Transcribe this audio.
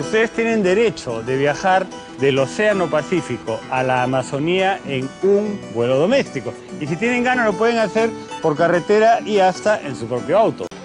Ustedes tienen derecho de viajar del Océano Pacífico a la Amazonía en un vuelo doméstico. Y si tienen ganas lo pueden hacer por carretera y hasta en su propio auto.